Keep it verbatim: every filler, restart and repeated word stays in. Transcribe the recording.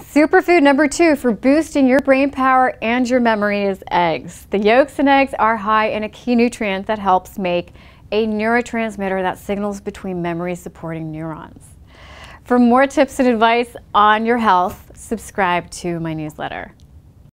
Superfood number two for boosting your brain power and your memory is eggs. The yolks in eggs are high in a key nutrient that helps make a neurotransmitter that signals between memory-supporting neurons. For more tips and advice on your health, subscribe to my newsletter.